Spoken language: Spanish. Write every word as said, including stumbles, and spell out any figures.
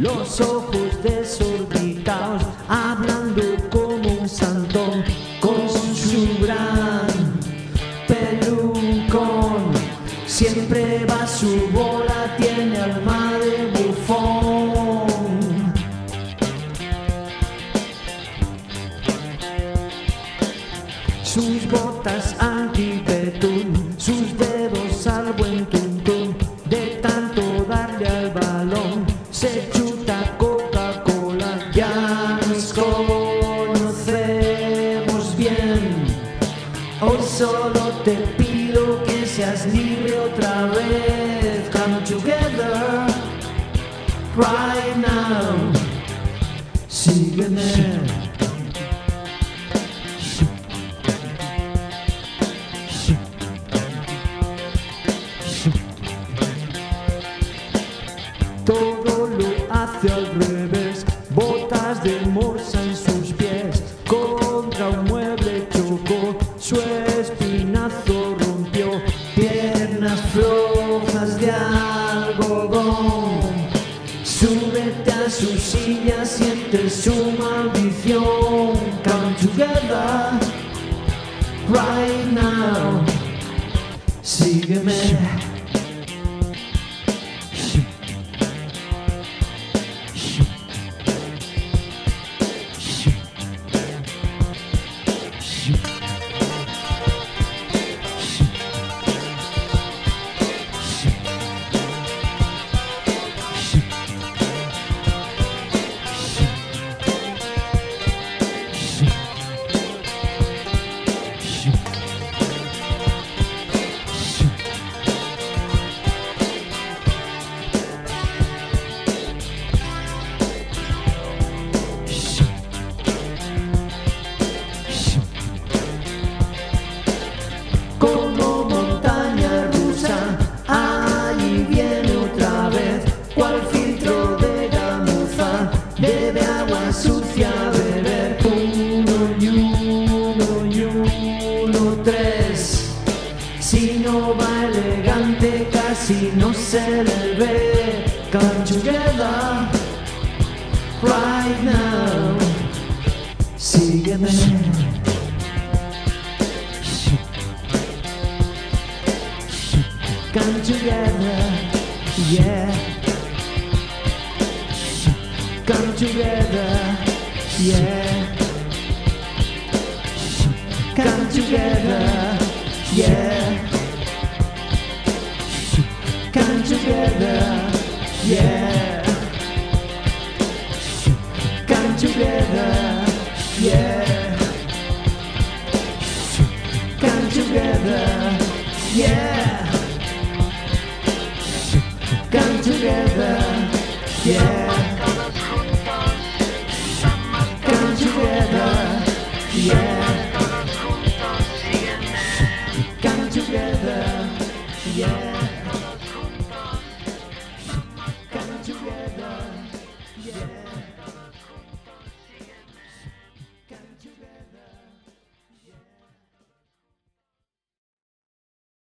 los ojos desorbitados, hablando como un santo, con su gran pelucón. Siempre va a su bola, tiene alma de bufón. Sus botas antipetún, sus dedos al buen tuntún, de tanto darle al balón, se chuta Coca-Cola. Ya nos conocemos bien, hoy solo te pido que seas libre otra vez. Come together right now, sígueme. Todo lo hace al revés, botas de morsa en sus pies, contra un mueble chocó, su espinazo rompió, piernas flojas de algodón. Súbete a su silla, siente su maldición. Come together right now, sígueme. Como montaña rusa, ahí viene otra vez, cual filtro de gamuza, bebe agua sucia a beber. Uno y uno y uno, tres. Si no va elegante, casi no se le ve. Come together right now, sígueme. Come together, yeah. Come together, yeah. Come together, yeah. Come together, yeah. Come together, yeah. Come together, yeah. Come together, yeah. Come together, yeah. Come together, yeah.